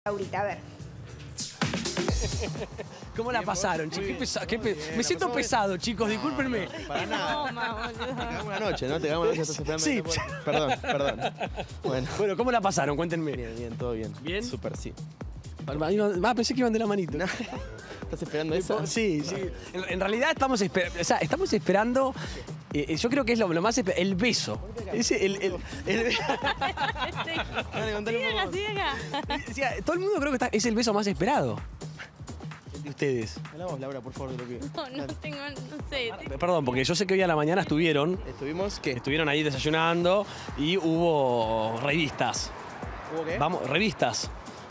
Laurita, a ver. ¿Cómo la pasaron, chicos? Me siento pesado, chicos, discúlpenme. Para nada. Te quedamos una noche, ¿no? Te quedamos una noche, estás esperando. Sí. Perdón. Bueno, ¿cómo la pasaron? Cuéntenme. Bien, todo bien. ¿Bien? Súper, sí. Pensé que iban de la manito. ¿Estás esperando eso? Sí. En realidad estamos esperando. Yo creo que es lo más el beso. Siga. Todo el mundo creo que es el beso más esperado de ustedes. Hablamos, Laura, por favor, de lo que... No sé. Perdón, porque yo sé que hoy a la mañana estuvieron ¿Qué? Estuvieron ahí desayunando y hubo revistas. ¿Hubo qué? Vamos, revistas.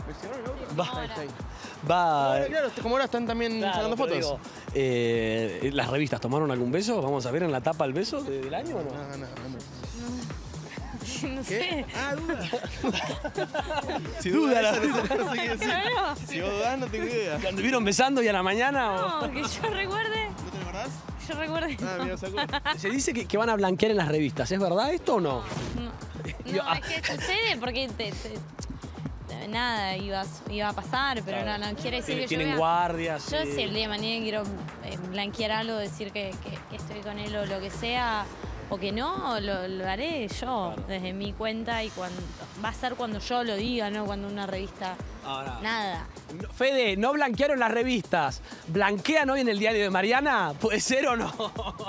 Claro, como ahora están también sacando fotos. Digo, ¿las revistas tomaron algún beso? ¿Vamos a ver en la tapa el beso del año o no? No sé. Duda. Si Duda, dudas, no sé qué decir. Claro. Si vos dudás, no tengo idea. ¿Te anduvieron besando y a la mañana? No, que yo recuerde. ¿No te acordás? Yo recuerde. Mira, se acuerda. Se dice que van a blanquear en las revistas. ¿Es verdad esto o no? No, es que sucede porque nada iba a pasar, pero no quiere decir que yo Tienen vea. guardias. Yo si el día de mañana quiero blanquear algo, decir que estoy con él o lo que sea, o que no, lo haré yo, desde mi cuenta, y va a ser cuando yo lo diga, no cuando una revista. Ahora. Nada. Fede, no blanquearon las revistas. ¿Blanquean hoy en el diario de Mariana? ¿Puede ser o no?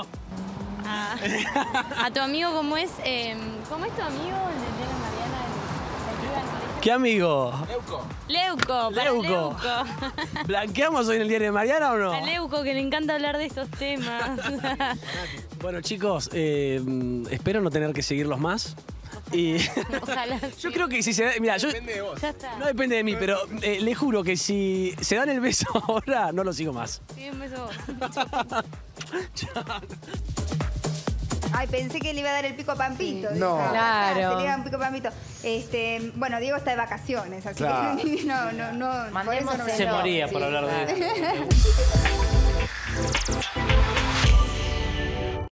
A tu amigo, ¿cómo es? ¿Cómo es tu amigo en el diario de Mariana? ¿Qué amigo? Leuco. Leuco. ¿Blanqueamos hoy en el diario de Mariana o no? A Leuco, que le encanta hablar de estos temas. Bueno, chicos, espero no tener que seguirlos más. Y Ojalá. yo creo que si se da... Mira, Depende de vos. Ya está. no depende de mí, pero le juro que si se dan el beso ahora, no lo sigo más. Sí, un beso vos. Ay, pensé que le iba a dar el pico a Pampito. No. Claro. Se le iba un pico a Pampito. Bueno, Diego está de vacaciones, así Claro. que no. Por eso no me Se moría por hablar de eso.